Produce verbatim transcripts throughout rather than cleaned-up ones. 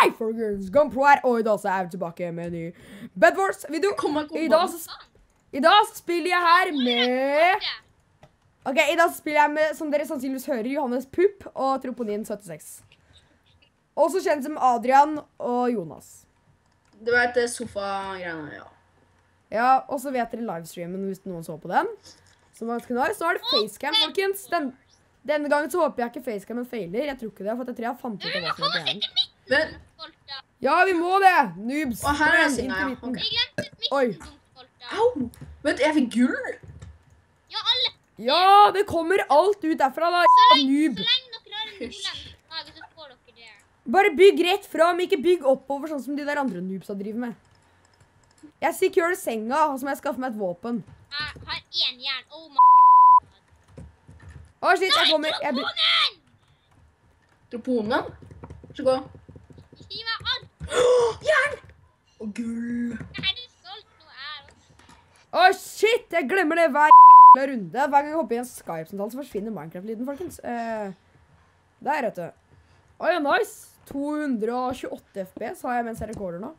Hei, folkens! Gunpro her, og i dag så er vi tilbake med en ny Bed Wars-video. I dag så, i dag så spiller jeg her med... Ok, i dag så spiller jeg med, som dere sannsynligvis hører, Johannes Pupp og Troponin syttiseks. Også kjent som Adrian og Jonas. Det var et sofa-greiene, ja. Ja, og så vet dere livestreamen hvis noen så på den. Så man skal nå, så er det facecam, folkens. Den, denne gangen så håper jeg ikke facecamen feiler. Jeg tror ikke det, for jeg tror jeg fant ut av hva som er igjen. Men... Ja, vi må det! Noobs! Og her er singa, ja. Okay. Oi. Au! Vent, jeg fikk gull! Ja, alle. Ja, det kommer alt ut derfra da, noob. Så lenge dere har en nordlending, så får dere det. Bare bygg rett fram, ikke bygg oppover sånn som de der andre noobsa driver med. Jeg secure senga, og så må jeg skaffe meg et våpen. Jeg har en jern, oh my... Å shit, jeg kommer, jeg bygger... Troponen! Troponen? Så gå. Gi meg alt. Jern! Og gull. Jeg har solgt noe her også. Å shit, jeg glemmer det hver runde. Hver gang jeg hopper i en Skype-samtale, så forsvinner Minecraft-lyden, folkens. Eh, der, vet du. Å ja, nice. to hundre og tjueåtte F P S har jeg mens jeg rekorder nå.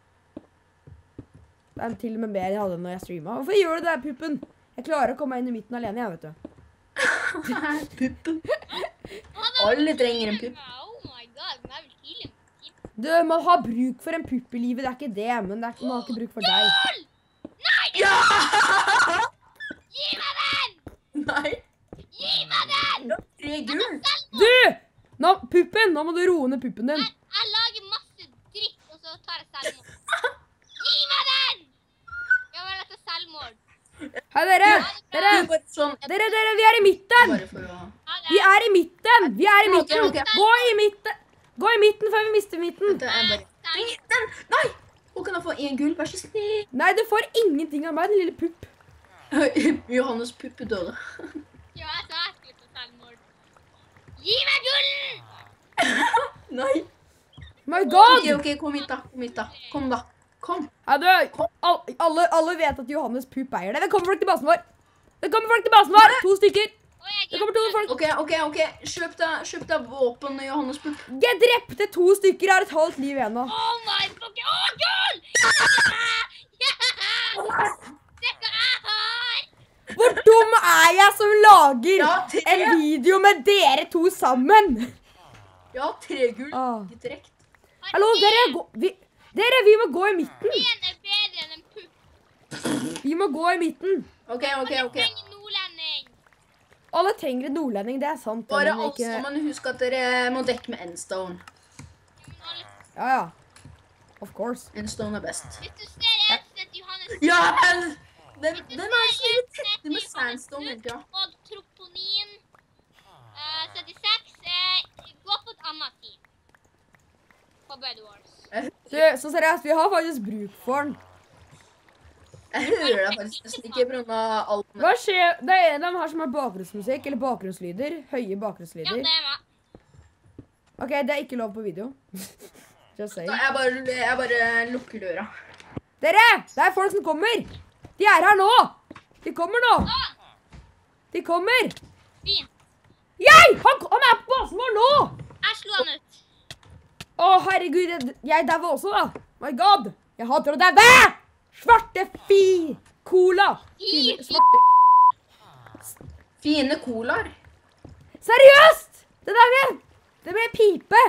Det er til og med mer jeg hadde når jeg streamet. Hvorfor gjør du det, Puppen? Jeg klarer å komme inn i midten alene, jeg, vet du. Puppen. Alle trenger en pupp. Oh my god, men jeg vil heale en pupp. Du, man har bruk for en pupp i livet, det er ikke det, men det er ikke, man har ikke bruk for deg. Nei! Ja! Gi meg den! Nei. Gi meg den! Tre gull. Du! Nå, Puppen, nå må du roe ned puppen din. Jeg, jeg lager masse dritt, og så tar jeg selvmord. Gi meg den! Jeg vil etter selvmord. Hei, dere! Dere! Sånn, Dere, dere, vi er i midten! bare for å... Vi er i midten! Vi er i midten! Ok, ok. Gå i midten! Gå i midten før vi mister midten! Det er bare... Nei, den! Nei! Hvor kan jeg få en gull? Vær så snill. Nei, du får ingenting av meg, den lille pupp. Johannes puppe døde. Ja, jeg sa jeg skulle ta selvmord. Gi meg gullen! Nei. My god! Ok, ok, kom hit da. Kom hit da. Kom da. Kom. Ja, du, all, alle, alle vet at Johannes pupp eier det. Det kommer folk til basen vår. Det kommer folk til basen vår. To stykker. Å, jeg Det kommer to folk. Ok, ok, ok. Kjøp deg, kjøp deg våpen, Johannes pupp. Jeg drepte to stykker. Jeg har et halvt liv igjen nå. Oh my fucking... Å, gull! Ja! Se hva jeg har! Hvor dum er jeg som lager Ja, tre. en video med dere to sammen? Ja, tre gull. Ah. Ikke direkt. Hallo, dere, gå, vi, dere, vi må gå i midten. En er bedre enn en pupp. Vi må gå i midten. Ok, ok, ok. Jeg trenger nordlending. Alle trenger en nordlending, det er sant. det, Bare men alt ikke- sammen, husk at dere må dekke med endstone. Ja, ja. Of course. Endstone er best. Hvis du ser en sted Johannes... Ja, men... Den, Hvis du den er ser så en tett sted med Johannes sandstone hele tida. Pupp og Troponin eh, syttiseks, eh, gå på et annet team. På Bed Wars. Du, så seriøst, vi har faktisk bruk for den. Jeg hører deg faktisk nesten ikke på grunn av alt. Hva skjer? Det er en av dem her som har bakgrunnsmusikk, eller bakgrunnslyder. Høye Ja, bakgrunnslyder. det er meg. Ok, det er ikke lov på video. Just saying. Jeg bare, jeg bare lukker døra. Dere, det er folk som kommer. De er her nå. De kommer nå. De kommer. Fin. Jeg! Han, han er på basen vår nå. Jeg slo han ut. Å, herregud, jeg, jeg dauer også da. My god, jeg hater å daue! Svarte fi! Cola! Fy, Fine, svarte... Fine colaer. Seriøst! Det der med... Det med pipe!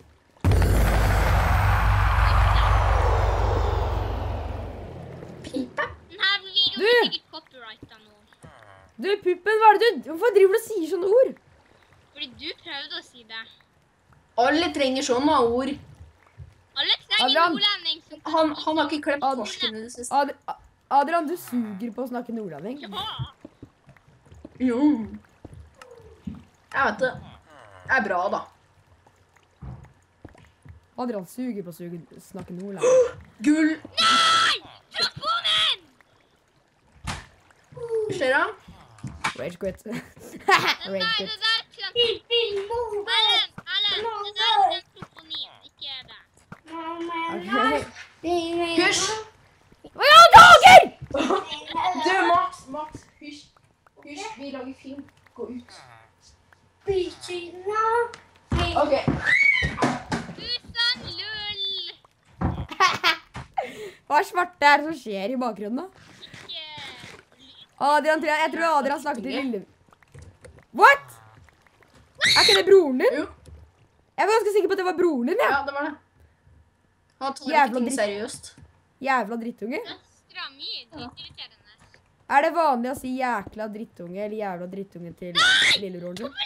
Pipe. Denne videoen Du! er sikkert copyrightet nå. Du, Puppen, hva er det du... Hvorfor driver du og sier sånne ord? Fordi du prøvde å si det. Alle trenger sånne ord. Alle trenger Adrian. nordlending som... Han, han har ikke klemt Ad- torsken i det siste. Ad Adrian, du suger på å snakke nordlending. Ja. Jo. Jeg vet det. Det er bra da. Adrian suger på å suge, snakke nordlending. Gull. Nei! Troponen! Hva skjer da? Rage quit. Den Rage der, quit. det der klart. Ellen, Ellen, det der er en troponin, ikke det. Okay. Hysj! Hva i alle dager? Du, Max, Max, hysj. Hysj, vi lager film. Gå ut. Ok. Tusen lur! Hva er svarte her som skjer i bakgrunnen da? Adrian, tror jeg, jeg tror Adrian snakket til Lille... What? Er ikke det broren din? Jo. Jeg var ganske sikker på at det var broren din, ja. Ja, det var det. Han tar Jævla ikke ting dritt. seriøst. Jævla drittunge. Østra mye, dritirriterende. Er det vanlig å si jækla drittunge eller jævla drittunge til lillebroren din?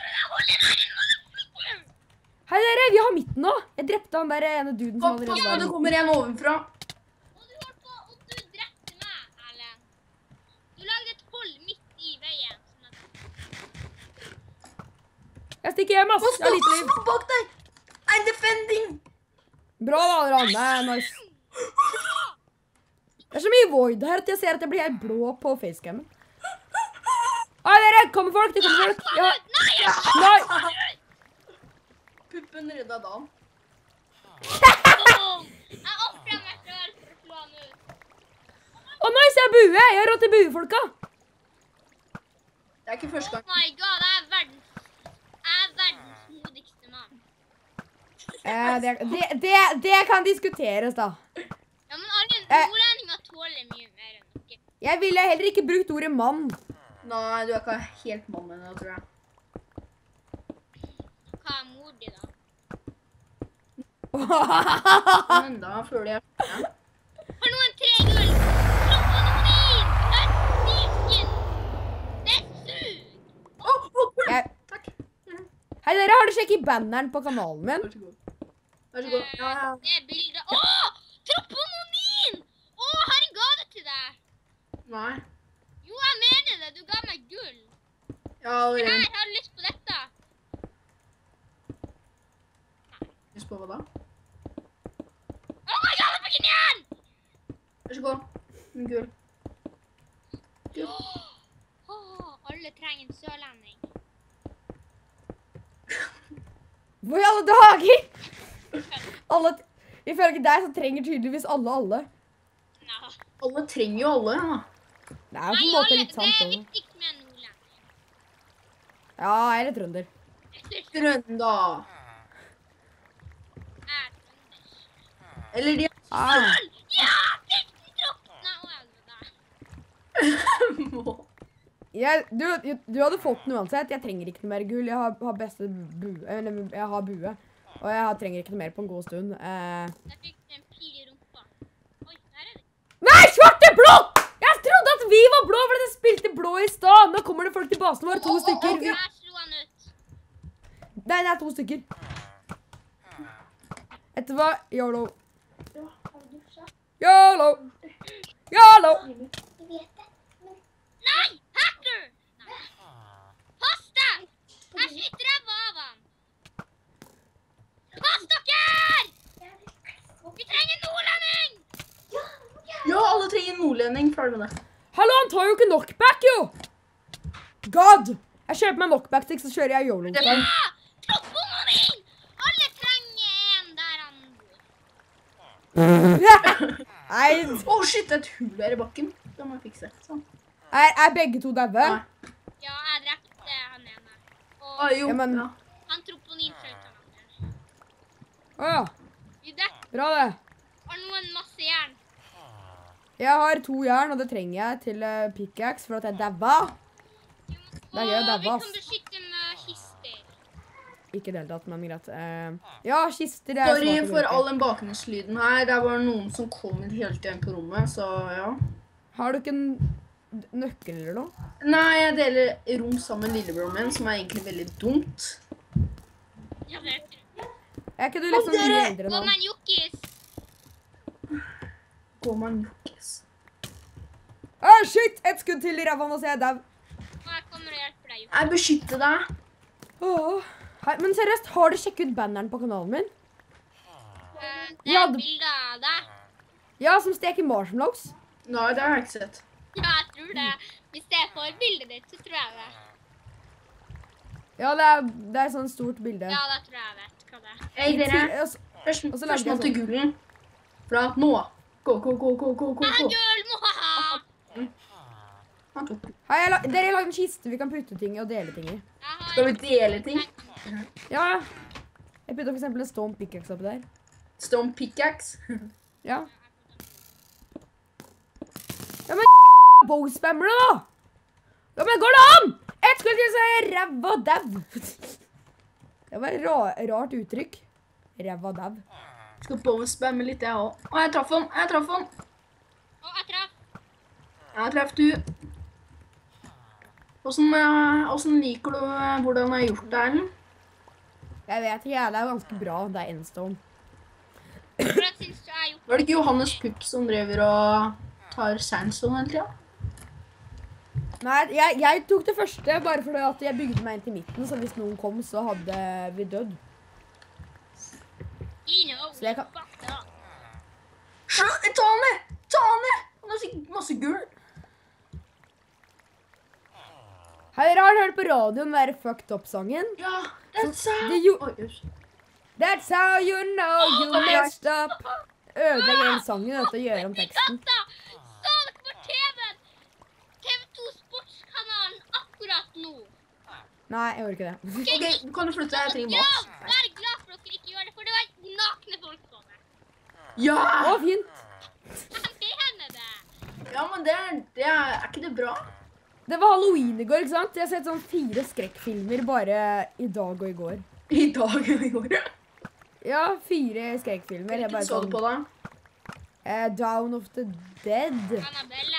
Hei dere, vi har midten nå. Jeg drepte han der ene duden som Pass allerede på, var det i. kommer en ovenfra. Og du holdt på, og du drepte meg, Erlend. Du lagde et hold midt i veien. Sånn at... Jeg stikker hjem, ass. Jeg har lite liv. Pass bak deg! I'm defending! Bra da, Adrian. Det er nice. Det er så mye void her at jeg ser at jeg blir helt blå på facecammen. Hei dere, kommer folk, det kommer folk. Ja. Nei! Puppen redda dagen. Boom! Jeg offret meg selv for å slå han ut. Å nice, jeg har bue. Jeg har råd til buefolka. Det er ikke første Oh gang. my god, jeg er verdens, jeg er verdens modigste mann. Eh, det, det, det, det kan diskuteres da. Ja, men alle Eh. nordlendinger tåler mye mer enn dere. Jeg ville heller ikke brukt ordet mann. Nei, du er ikke helt mann ennå, tror jeg. Hva er mor di da? Men da føler jeg... Ja. Har noen tre gull? Slå på noen inn! Det er sniken! Det er sug! Å, å, Jeg, takk. hei dere, har du sjekket banneren på kanalen min? Vær så god. Vær så god. Ja, ja. Det er bilder. Åh! Tropomonin! Åh, har en gave til deg. Nei. Jo, jeg mener det. Du ga meg gull. Ja, Her, allerede. har du lyst på dette? Lyst på hva da? Oh my god, jeg fikk en igjen! Vær så god. En gull. Gull. Åh, alle trenger en sørlending. Hvor i alle dager? Alle, ifølge deg så trenger tydeligvis alle alle. Nå. Alle trenger jo alle, ja. Det er jo på Nei, en måte alle, litt det sant. er også. viktigst med en nordlending. Ja, jeg er litt trønder. Jeg er Trønda. trønder. Eller de... Ah. Ja, viktig tropp! Nei, å, helvete. Jeg, du, du hadde fått den uansett. Jeg trenger ikke noe mer gull. Jeg har, har beste bue. Eller, jeg har bue. Og jeg har, trenger ikke noe mer på en god stund. Eh. Jeg fikk en pil i rumpa. Oi, der er det. Nei, svarte blå! Jeg trodde at vi var blå, fordi det spilte blå i stad. Nå kommer det folk til basen vår, to stykker. Jeg slo han ut. Nei, det er to stykker. Etter hva? YOLO. YOLO. YOLO. Nei, hacker! Nei. Pass deg! Jeg skyter ræva av han. Pass dere! Vi trenger nordlending! Ja, alle trenger nordlending. Ferdig med det. Hallo, han tar jo ikke knockback, jo. God. Jeg kjøper meg knockback-stick, så kjører jeg YOLO. Ja! Tropomonin! Alle trenger en der han bor. Nei, Å, shit, det er et hull der i bakken. Det må jeg fikse. Sånn. er, er begge to daue? Nei. Ja, jeg drepte han ene. Og Ah, jo, Ja, men- ja. han troponin skjøt han andre. Åja, Vi dekte. bra det. Har noen masse jern? Jeg har to jern, og det trenger jeg til uh, pickaxe for at jeg daua. Det er gøy å Og daue, vi ass. kan beskytte med kister. Ikke i det hele tatt, men greit. Eh, ja, kister, det er Sorry smart å for bruke. all den bakgrunnslyden her. Det er bare noen som kom inn hele tiden på rommet, så ja. Har du ikke en d- nøkkel eller noe? Nei, jeg deler rom sammen med lillebroren min, som er egentlig veldig dumt. Ja, det er det. Er ikke du liksom dere- mye eldre Gå nå? med en jokkis. Går man jokkes. Åh, shit! Et skudd til i ræva, nå ser jeg dau. Og jeg kommer og hjelper deg, jokkis. Jeg beskytter deg. Åh. Hei, men seriøst, har du sjekket ut banneren på kanalen min? Eh, Det Ja, er du- bilder av deg. Ja, som steker marshmallows. Nei, det har jeg ikke sett. Ja, jeg tror det. Hvis det er forbildet ditt, så tror jeg det. Ja, det er, det er sånn stort bilde. Ja, da tror jeg jeg vet hva det er. Hei, dere. Ja, så- Først, Og så lagde jeg førstemann til gullen. Fra nå. Gå, gå, gå, gå, gå, gå, Jeg har gå. gull, mohaha! Han tok den. Hei, jeg lag, dere har lagd en kiste vi kan putte ting i og dele ting i. Jeg har Skal vi dele ting? Ja, ja. Jeg putter for eksempel en stone pickaxe oppi der. Stone pickaxe. Ja. Ja, men bow-spammer det da! Ja, men går det an? Et skulle til å si ræva dev. Det var et ra rart uttrykk. Ræva dev. Skal bow-spamme litt, jeg også. Å, jeg traff han, jeg traff han. Å, jeg traff. Jeg traff du. Hvordan, eh, hvordan liker du eh, hvordan jeg har gjort det, Erlend? Jeg vet ikke, ja, det er ganske bra. Det er endstone. Hvordan synes du jeg har gjort det? Var det ikke Johannes Pupp som driver og tar sandstone hele tiden? Nei, jeg, jeg tok det første bare fordi at jeg bygde meg inn til midten, så hvis noen kom, så hadde vi dødd. You know, Så jeg kan- fucked up. Slå, ta han ned! Ta han ned! Han har sikkert masse gull. Har dere hørt på radioen den der fucked up-sangen? Ja, that's how... Det jo- Oi, jøss. That's how you know you Oh, messed up. Ødelegger den sangen vet du, å gjøre om teksten. Dette så dere på T V-en. T V to Sportskanalen akkurat nå. Nei, jeg gjorde ikke det. Ok, kan du flytte? Jeg trenger Ja, mat. vær glad for at dere ikke gjør det, for det var nakne folk på det. Ja! Å, fint. Jeg mener det. Ja, men det er, det er, er ikke det bra? Det var Halloween i går, ikke sant? Jeg har sett sånn fire skrekkfilmer bare i dag og i går. I dag og i går. Ja, fire skrekkfilmer. Jeg Hvilken bare så du sånn, på da? eh, Dawn of the Dead. Annabelle.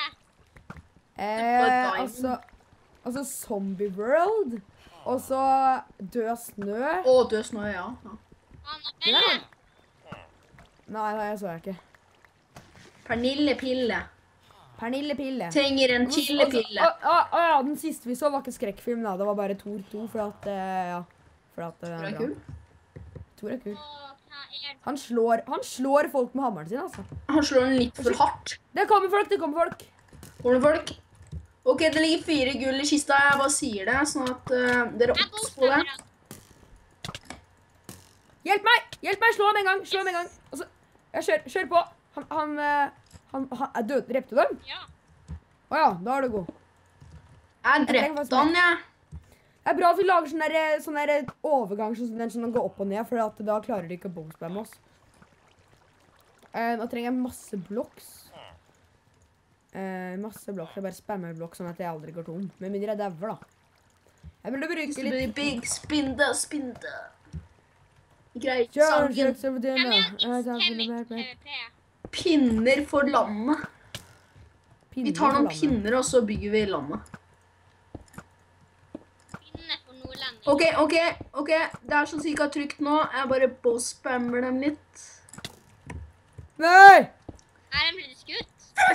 Eh, altså, altså Zombie World. Og så Død snø. Å, død snø, ja. ja. Annabelle. Nei, nei, jeg så jeg ikke. Pernille Pille. Pernille Pille. Trenger en Altså, chillepille. Å, å, å, ja, den siste vi så var ikke skrekkfilm, da. Det var bare Thor to, for at, eh, ja. For at det Det er er bra. kul. Thor er kul. Å, hva er det? Han slår, han slår folk med hammeren sin, altså. Han slår den litt for hardt. Det kommer folk, det kommer folk. Kommer det folk? Ok, det ligger fire gull i kista. Jeg bare sier det, sånn at eh, dere Jeg obs på det. bor Hjelp meg! Hjelp meg! Slå ham en gang! Slå ham en gang! Og så, jeg kjør, kjør på. Han, han, eh, han, han er død. Drepte du dem? Ja. Åja, da er du god. Jeg drepte han, jeg. Det er bra at vi lager sånn der, sånn der overgang sånn den som går opp og ned, for at da klarer de ikke å bomspamme oss. Eh, nå trenger jeg masse blocks. Eh, masse blocks. Jeg bare spammer blocks sånn at jeg aldri går tom. Med mindre jeg dauer, da. Jeg burde Hvis bruke det blir litt... big, spinde, spinde. Greit, Kjør, sangen. kjør, kjør, Hvem er kjør, X-Chemic P V P? Pinner for landet. Vi tar noen pinner, og så bygger vi landet. Pinne for nordlending. Ok, ok, ok. Det er sånn cirka trygt nå. Jeg bare bow-spammer dem litt. Nei! Er de blitt skutt?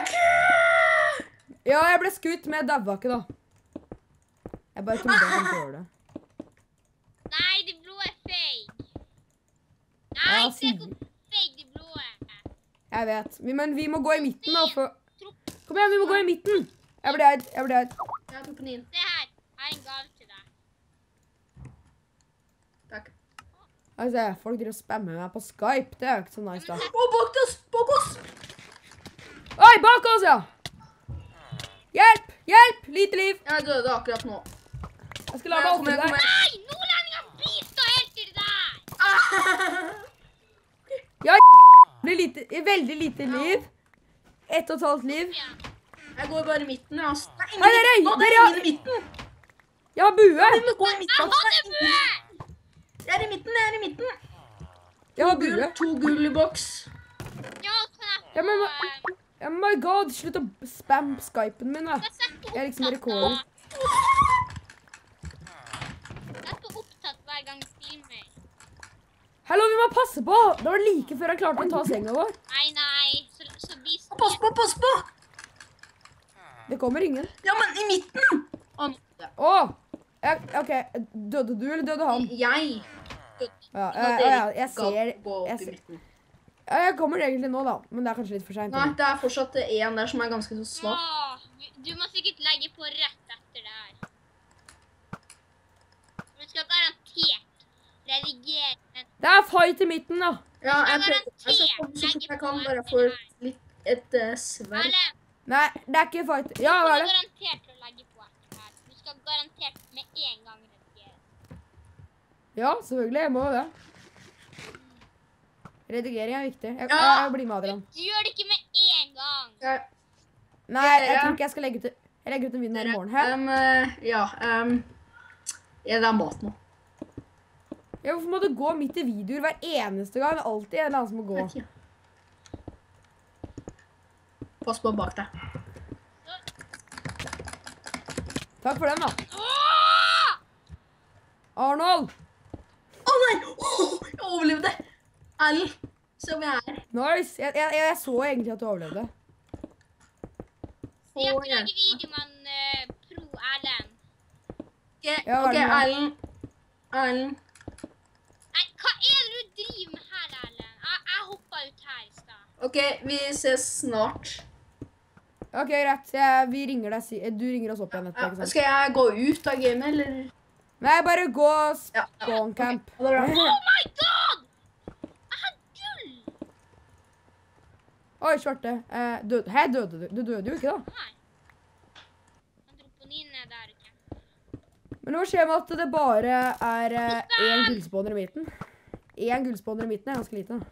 Ja, jeg ble skutt, men jeg daua ikke, da. Jeg bare trodde jeg kunne gjøre det. Nei, de blå er fake. Nei, Ja, se sier- hvor fake de blå er. Jeg vet. Vi, men vi må gå i midten, da, for... Kom igjen, vi må gå i midten! Jeg ble heid, jeg ble heid. Jeg tok den inn. Se her, jeg har en gave til deg. Takk. Altså, folk driver og spammer meg på Skype. Det er jo ikke så nice, da. Å, bak oss! Bak oss! Oi, bak oss, ja! Hjelp! Hjelp! Lite liv! Jeg døde akkurat nå. Jeg skal la meg Kom oppe igjen, kom der. igjen. Nei, nordlendingene biter helt til det der. Ja, blir lite, veldig lite liv. Ett og et halvt liv. Ja. Jeg går bare i midten, ja. ass. Det er Hei, ingen i dere, midten. Å, det er dere- ingen i midten. Jeg har bue! Vi må gå i midten. Jeg hadde bue! Jeg er i midten, jeg er i midten. Jeg har Gull, bue. to gull i boks. Ja, kan jeg få... Ja, men- eh, Oh my god, slutt å spam Skypen min, da. jeg setter på Jeg er liksom opptatt rekorder. da. Jeg er på opptatt hver gang jeg filmer. Hallo, vi må passe på! Det var like før han klarte å ta senga vår. Nei, nei, så, så vis Pass på, pass på. Det kommer ingen. Ja, men i midten. Å, nå. Åh! Jeg, ok, døde du, eller døde han? Jeg. Ja, Nå, eh, dere ja, jeg skal ser... gå opp Jeg, i ser midten. ja, jeg kommer egentlig nå, da. Men det er kanskje litt for sent. Nei, det er fortsatt en der som er ganske så svak. Åh, du må sikkert legge på rett etter det her. Du skal garantert redigere den. Det er fight i midten, da. Ja, jeg skal prøver. Jeg skal komme så fort jeg kan, bare for litt et uh, sverd. Erlend, Nei, det er ikke fight. Ja, du hva er skal det? garantert å legge på etter det her. Du skal garantert med en gang redigere. Ja, selvfølgelig. Jeg må jo det. Redigering er viktig. Jeg, Ja. jeg, jeg blir med Adrian. Du gjør det ikke med en gang. Jeg, Nei, jeg tror ikke jeg skal legge ut, jeg legger ut en video i morgen. Hæ? Um, uh, ja, um, ja, det er mat nå. Ja, hvorfor må du gå midt i videoer hver eneste gang? Det er alltid en eller annen som må gå. Pass på bak deg. Takk for den, da. Arnold! Å nei! Oh, jeg overlevde! Erlend, se om jeg er. Nice! Jeg, jeg, jeg så egentlig at du overlevde. Si at du lager video med en uh, pro Erlend. Ok, ok, Erlend. Erlend. Nei, hva er det du driver med her, Erlend? Jeg, jeg hoppet ut her i sted. Ok, vi ses snart. Ok, greit. Jeg, vi ringer deg, si- du ringer oss opp igjen etter, ikke sant? Skal jeg gå ut av gamet, eller? Nei, bare gå Ja, spawn camp. okay. Det er bra. Oh my god! Jeg har gull! Oi, svarte. Eh, død. Hæ, døde du? Du døde jo ikke, da. Nei. Han troponinen er der ikke. Men nå skjer med at det bare er eh, en gullspawner i midten. En gullspawner i midten er ganske lite.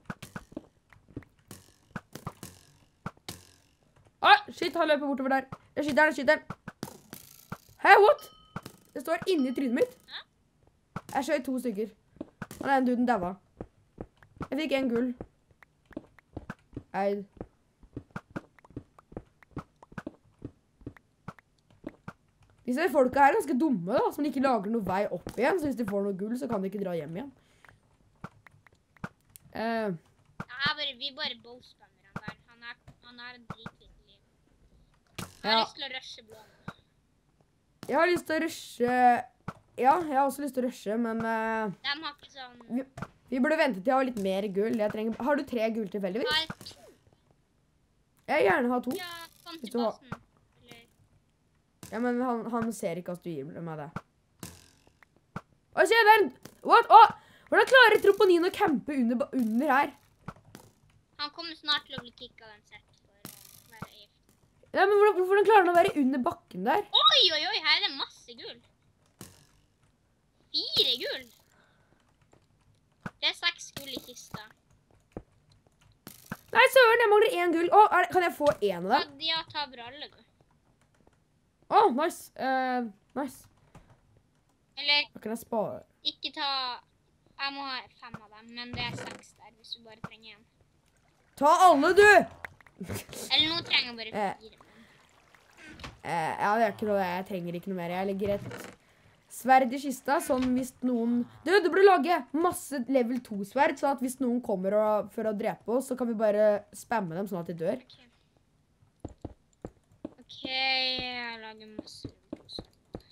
Ah, shit, han løper bortover der. Jeg skyter han, jeg skyter han. Hæ, what? Det står inni trynet mitt. Jeg skjøt to stykker. Og den duden daua. Jeg fikk en gull. Eid. Disse folka her er ganske dumme, da, som ikke lager noe vei opp igjen. Så hvis de får noe gull, så kan de ikke dra hjem igjen. Uh, Ja, bare, vi bare bowspammer han der. Han er, han er en dritvitt liv. Jeg har Ja. lyst til å rushe blå. jeg har lyst til å rushe... Ja, jeg har også lyst til å rushe, men uh, De har ikke sånn... vi, vi burde vente til jeg har litt mer gull. Jeg trenger... Har du tre gull tilfeldigvis? Har Jeg vil gjerne ha to. ja, kom Hvis til du har- basen. Eller... Ja, men han, han ser ikke at du gir meg det. Å, se, det er en... What? Å, hvordan klarer Troponin å campe under, ba- under her? Han kommer snart til å bli kicket uansett for å være gift. Ja, men hvordan, hvordan klarer han å være under bakken der? Oi, oi, oi, her er det masse gull. Fire gull. Det er seks gull i kista. Nei, søren, jeg mangler en gull. Å, er, det- kan jeg få en av Ja, dem? de har tatt alle, du. Å, nice. Eh, nice. Eller, Da kan jeg spare. ikke ta... Jeg må ha fem av dem, men det er seks der, hvis du bare trenger en. Ta alle, du! Eller nå trenger jeg bare Eh. fire. Eh, ja, det er ikke noe, jeg trenger ikke noe mer. Jeg legger et sverd i kista, sånn hvis noen... Du, du burde lage masse level to sverd, sånn at hvis noen kommer og, for å drepe oss, så kan vi bare spamme dem sånn at de dør. Ok, jeg lager masse poser.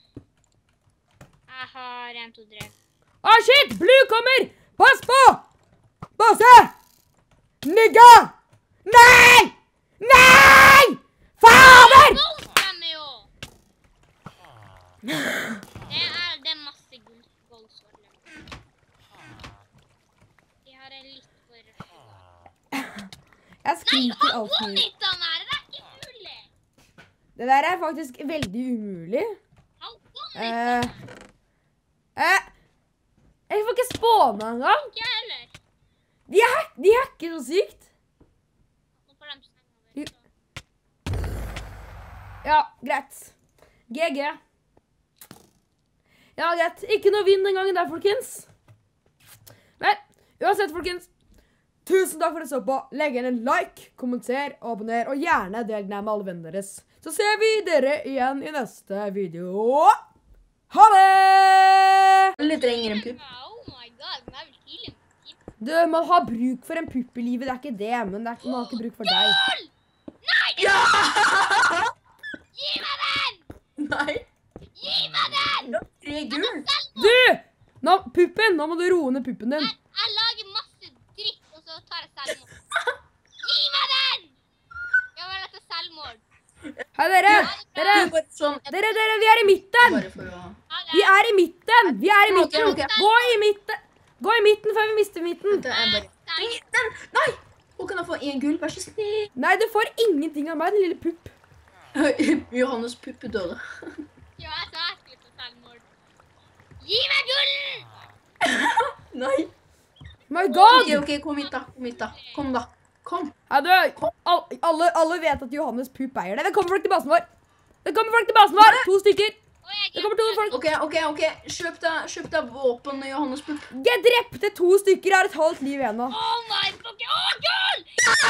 Jeg har en, to, tre. Ah, shit! Blue kommer! Pass på! Bosse! Nigga! Nei! Nei! Fader! Goldstemmer jo! Det er, det er masse gull, goldsvård. De har en litt for... Jeg Nei, skriker han alt mye. one-hitta meg! Det er ikke mulig! Det der er faktisk veldig umulig. Han one-hitta Eh, meg! eh, jeg får ikke spåne engang. Ikke jeg heller. De, hack, de hacker så sykt. Nå får de stenge over. Ja, greit. G G. Ja, greit. Ikke noe vinn den gangen der, folkens. Men uansett, folkens. Tusen takk for at du så på. Legg igjen en like, kommenter, abonner, og gjerne del den her med alle vennene deres. Så ser vi dere igjen i neste video. Ha det! Litt trenger en pupp. Oh my god, men jeg vil heale meg. Du, man har bruk for en pupp i livet, det er ikke det, men det er ikke, man har ikke bruk for deg. Nei! Ja! Gi meg den! Nei. Gi meg den! Tre gull. Du! Nå, puppen! Nå må du roe ned puppen din. Jeg, jeg lager masse dritt, og så tar jeg selvmord. Gi meg den! Jeg vil etter selvmord. Hei, dere! Dere! Du, bare sånn. Dere, dere, vi er i midten! Bare for å... Ha det. Vi er i midten! Vi er i midten! Ok, ok. Gå i midten! Gå i midten før vi mister midten! Vent, jeg bare... Nei, den! Nei! Hvor kan jeg få en gull? Vær så snill. Nei, du får ingenting av meg, den lille pupp. Johannes puppe døde. Ja, jeg sa jeg skulle ta selvmord. Gi meg gullen! Nei. My god! Ok, ok, kom hit da. Kom hit da. Kom da. Kom. Ja, du, all, alle, alle vet at Johannes Pup eier det. Det kommer folk til basen vår. Det kommer folk til basen vår. To stykker. Det kommer to folk. Ok, ok, ok. Kjøp deg, kjøp deg våpen, Johannes Pup. Jeg drepte to stykker. Jeg har et halvt liv igjen nå. Oh my fucking... Åh, gull!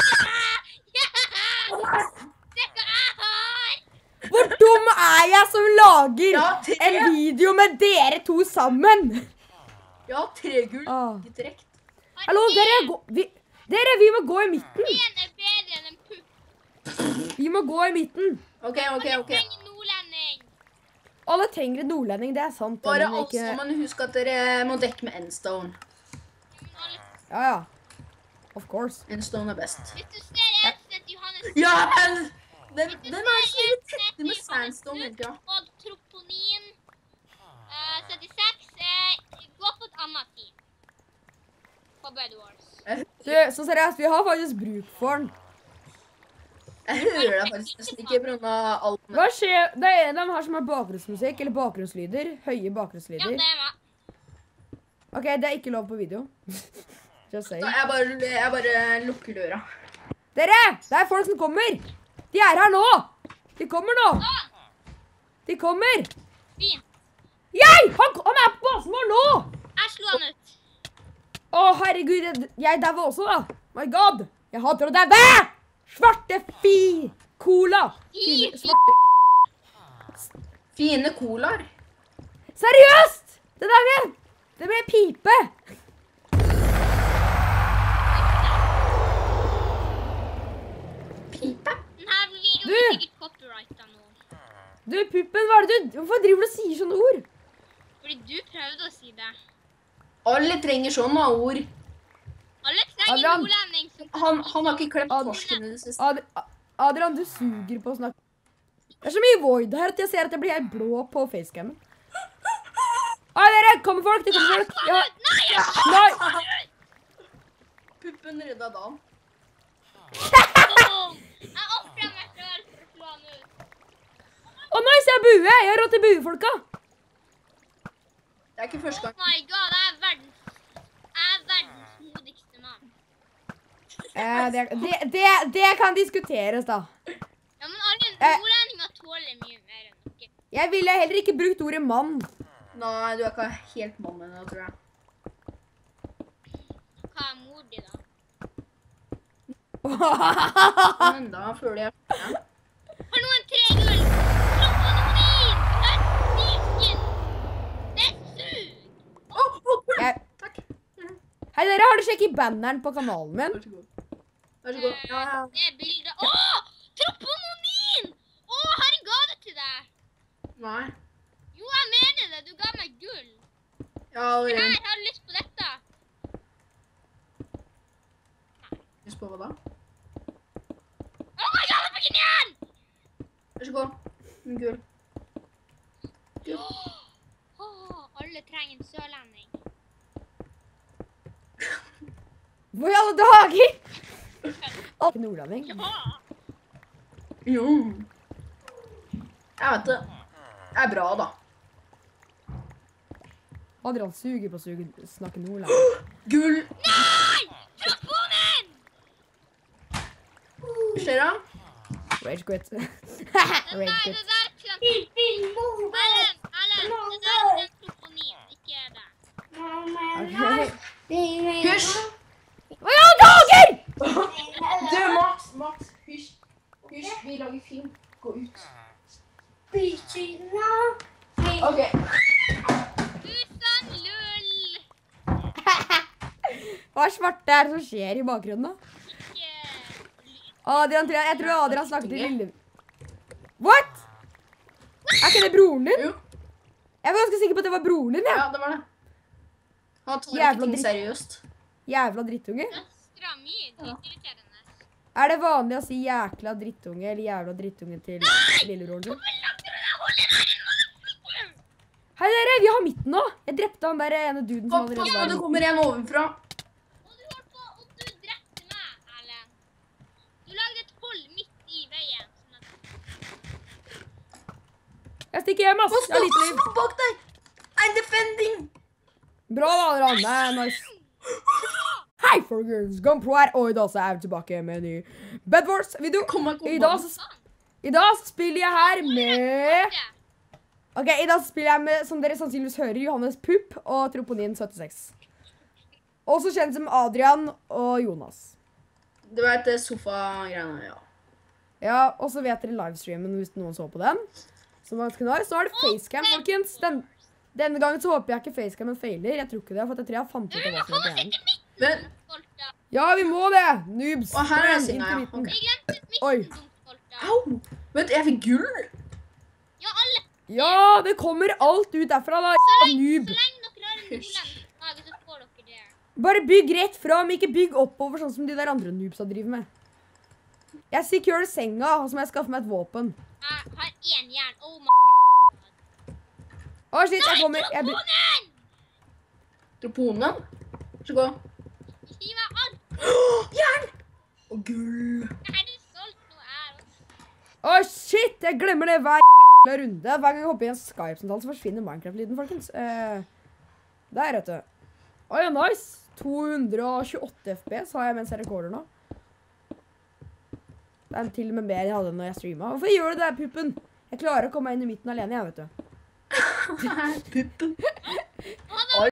Se hva jeg har! Hvor dum er jeg som lager Ja, tre. en video med dere to sammen? Ja, tre gull. Ah. Direkt. Hallo, dere, gå, vi, dere, vi må gå i midten. En er bedre enn en pupp. Vi må gå i midten. Ok, ok, Jeg ok. trenger nordlending. Alle trenger en nordlending, det er sant. Bare men alle ikke- sammen husk at dere må dekke med endstone. Ja, ja. Of course. Endstone er best. Hvis du ser en sted Johannes... Ja, men den, Hvis du den er ser så en irriterende sted med Johannes sandstone hele Pupp tida. og troponin eh, syttiseks, eh, gå på et annet team. På Bed Wars. Du, så seriøst, vi har faktisk bruk for den. Jeg hører deg faktisk nesten ikke på grunn av alt. Hva skjer? Det er en av dem her som har bakgrunnsmusikk, eller bakgrunnslyder. Høye Ja, bakgrunnslyder. det er meg. Ok, det er ikke lov på video. Just saying. Jeg bare, jeg bare lukker døra. Dere, det er folk som kommer. De er her nå. De kommer nå. De kommer. Fint. Jeg! Han, han er på basen vår nå. Jeg slo han ut. Å, herregud, jeg, jeg dauer også da. My god. Jeg hater å daue. Svarte fi. Cola. Fine, svarte. Fine colaer. Seriøst! Det der ble, det ble pipe. Pipe. Denne videoen Du! blir sikkert copyrightet nå. Du, puppen, hva er det du? Hvorfor driver du og sier sånne ord? Fordi du prøvde å si det. Alle trenger sånne ord. Alle trenger Adrian. nordlending som... Han, han har ikke klemt Ad- torsken i det siste. Ad Adrian, du suger på å snakke. Det er så mye void her at jeg ser at jeg blir helt blå på facecammen. Oi, dere, kommer folk, det kommer folk. Ja. Nei, jeg Nei. Puppen redda dagen. Boom! Jeg offret meg selv for å slå han ut. Å, nice, jeg er bue. Jeg har råd til buefolka. Det er ikke første Oh gang. my god, jeg er verdens... Jeg er verdens modigste mann. Eh, det, det, det, det kan diskuteres, da. Ja, men alle Eh. nordlendinger tåler mye mer enn dere. Jeg ville heller ikke brukt ordet mann. Nei, du er ikke helt mann ennå, tror jeg. Hva er mor di, da? Men da føler jeg... Ja. Har noen tre gull? Troponin! Nødstivskin! Det suger! Å, å, gull! Jeg, Takk. hei, dere, har du sjekket banneren på kanalen min? Vær så god. Vær så god. Ja, ja. Det er bildet... Åh! Troponin! Åh, jeg har en gave til deg! Nei. Jo, jeg mener det. Du ga meg gull. Ja, Her, allerede. har du lyst på dette? Lyst på hva da? Åh my god, jeg fikk den igjen! Vær så god. En gull. Gull. Åh, alle trenger en sørlending. Hva i alle dager? Å, nordlanding. Ja! Jo. Jeg vet det. Det er bra, da. Adrian suger på å suge, snakke nordland. Gull. Nei! Troponin! Hva skjer da? Rage quit. Nei, Rage det quit. der er til en... Ellen, Ellen, det der er til en troponin, ikke det. Okay. Hysj! Hva i alle dager? Du, Max, Max, hysj. Hysj, vi lager film. Gå ut. Ok. Tusen lull! Hva svarte er det som skjer i bakgrunnen da? Ikke lyd. Adrian, tror jeg, jeg tror Adrian snakker til lille... What? Er ikke det broren din? Jo. Jeg var ganske sikker på at det var broren din, ja. Ja, det var det. Han tar Jævla ikke ting dritt. seriøst. Jævla drittunge. Søstera mi, dritirriterende. Er det vanlig å si jækla drittunge eller jævla drittunge til lillebroren din? Hei dere, vi har midten nå. Jeg drepte han der ene duden som Pass allerede på, var det i kommer en ovenfra. Og du holdt på, og du drepte meg, Erlend. Du lagde et hull midt i veien. Sånn at... Jeg stikker hjem, ass. Pass Jeg har lite på, liv. bak deg! I'm defending! Bra da, Adrian. Det er nice. Hei, folkens! Gunpro her, og i dag så er vi tilbake med en ny Bed Wars-video. I dag så, I dag så spiller jeg her med... Ok, i dag så spiller jeg med, som dere sannsynligvis hører, Johannes Pupp og Troponin syttiseks. Også kjent som Adrian og Jonas. Du vet sofa-greiene, ja. Ja, og så vet dere livestreamen hvis noen så på den. Så var det kanal. Så er det facecam, folkens. Den, denne gangen så håper jeg ikke facecamen feiler. Jeg tror ikke det, for jeg tror jeg fant ut av hva som er igjen. Men, Ja, vi må det! Noobs! og her er Inn singa, til ja. midten. Ok. Oi. Au! Vent, jeg fikk gull! Ja, alle. Ja, det kommer alt ut derfra da, Så lenge, noob. så lenge dere har en golem, så får dere det. Bare bygg rett fram, ikke bygg oppover sånn som de der andre noobsa driver med. Jeg secure senga, og så må jeg skaffe meg et våpen. Jeg har en jern. Oh my. Å shit, jeg kommer, jeg by- Troponen! Troponen? Så gå. Gi meg alt. Jern! Og gull. Jeg har solgt noe her. Å shit, jeg glemmer det hver jævla runde. Hver gang jeg hopper i en Skype-samtale, så forsvinner Minecraft-lyden, folkens. Eh, der, vet du. Å ja, nice. to hundre og tjueåtte F P S har jeg mens jeg rekorder nå. Det er til og med mer jeg hadde når jeg streamet. Hvorfor gjør du det der, Puppen? Jeg klarer å komme meg inn i midten alene, jeg, vet du. Puppen. Og han var